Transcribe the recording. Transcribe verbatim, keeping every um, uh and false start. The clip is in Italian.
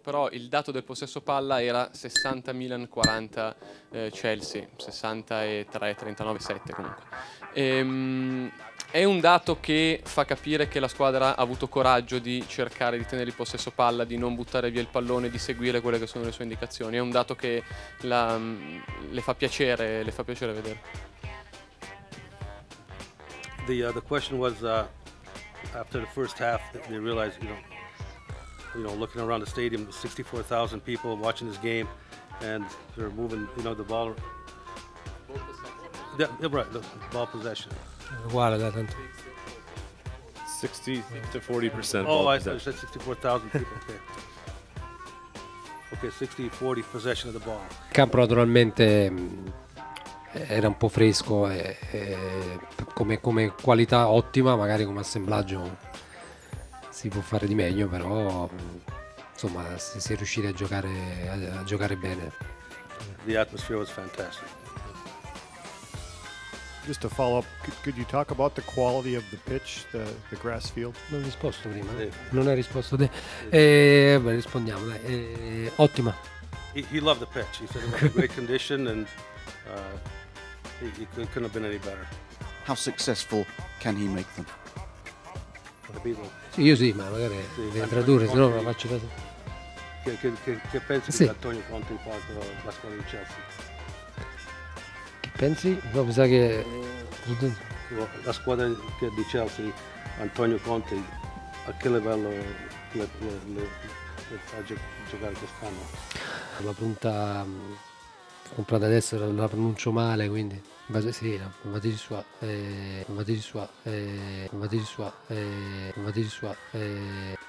Però il dato del possesso palla era sessanta Milan, quaranta eh, Chelsea, sessantatré, trentanove, sette comunque. Ehm, è un dato che fa capire che la squadra ha avuto coraggio di cercare di tenere il possesso palla, di non buttare via il pallone, di seguire quelle che sono le sue indicazioni. È un dato che la, le fa piacere, le fa piacere vedere. The uh, the question was uh, after the first half, they realized, you know, you know, looking around the stadium, sixty-four thousand people watching this game, and they're moving, you know, the ball. Yeah, yeah, right, the ball possession. Uguale, da tanto. sixty to forty percent. Oh, I said sixty-four thousand people. Okay. Okay, sixty forty possession of the ball. Il campo naturalmente mh, era un po' fresco e, e come, come qualità ottima, magari come assemblaggio si può fare di meglio, però insomma si, si è riusciti a giocare, a, a giocare bene. The atmosphere was fantastic. Just to follow up, could, could you talk about the quality of the pitch, the, the grass field? Non hai risposto prima? Sì. Non hai risposto te? Eh, beh, rispondiamo, dai. Eh, ottima. He, he loved the pitch. He said it was in great condition, and uh, he, he couldn't have been any better. How successful can he make them? Capito? Sì, io sì, ma magari Sì, devi anche tradurre, se no Conte- la faccio da te. Che, che, che, che pensi Sì. di Antonio Conte in quanto la squadra di Chelsea? Che pensi? No, mi sa che... La squadra che di Chelsea, Antonio Conte, a che livello le, le, le, le fa gio- giocare quest'anno? La punta mh, comprata adesso la, la pronuncio male, quindi base sì, on va dire soit, eh, on va dire soit, eh, on va dire soit, eh, on va dire soit, eh,